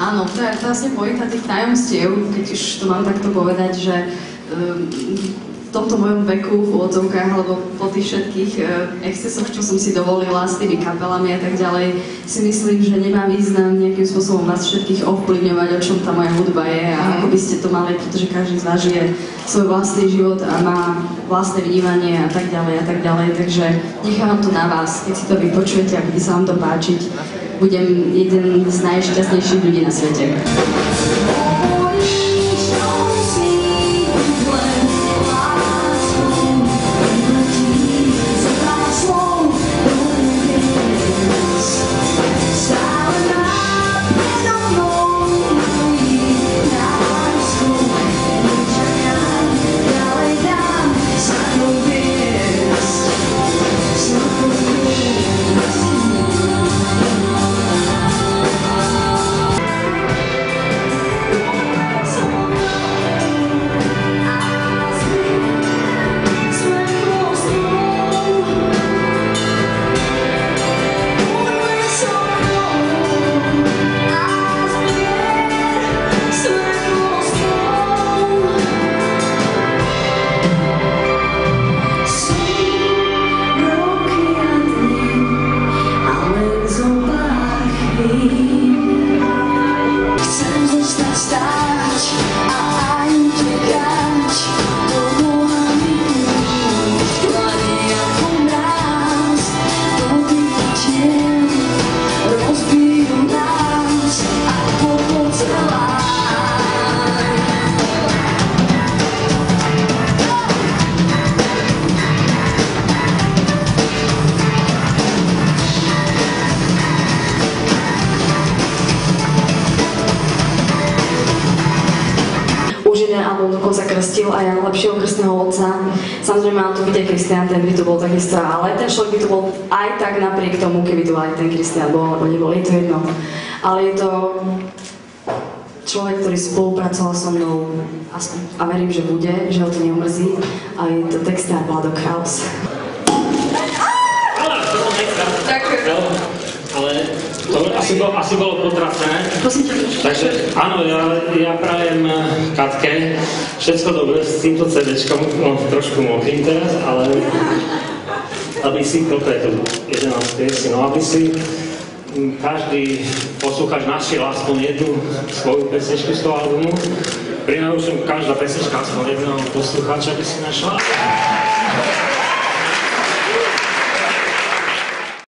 Áno, to je vlastne pointa tých tajomstiev, keď už to mám takto povedať, že v tomto mojom veku, v úvodzovkách, alebo po tých všetkých excesoch, čo som si dovolila s tými kapelami a tak ďalej, si myslím, že nemá význam nejakým spôsobom vás všetkých ovplyvňovať, o čom tá moja hudba je a ako by ste to mali, pretože každý z vás žije svoj vlastný život a má vlastné vnímanie a tak ďalej, takže nechávam to na vás, keď si to vypočujete a bude sa vám to páčiť. Budem jeden z najšťastnejších ľudí na svete. Album dokonca krstil aj lepšieho krstného otca. Samozrejme mám tu vidieť Kristián, ten by tu bol takisto, ale ten človek by tu bol aj tak napriek tomu, keby tu aj ten Kristián bol, alebo nebol, je to jedno. Ale je to človek, ktorý spolupracoval so mnou a verím, že bude, že ho to neumrzí. A je to textár Vlado Kraus. Ďakujem. Ale to asi bolo potrafné. Takže áno, ja prajem Katke všetko dobré s týmto CD-čkom, no trošku mokrým teraz, ale aby si, toto je to 11 piesní, no aby si každý poslucháč našiel aspoň jednu svoju pesničku z toho albumu. Pri najlepšom každá pesnička aspoň jedného poslucháča by si našla.